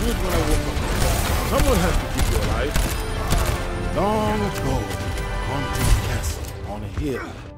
here's what I woke up. Someone has to keep you alive. Long ago, haunted castle on a hill.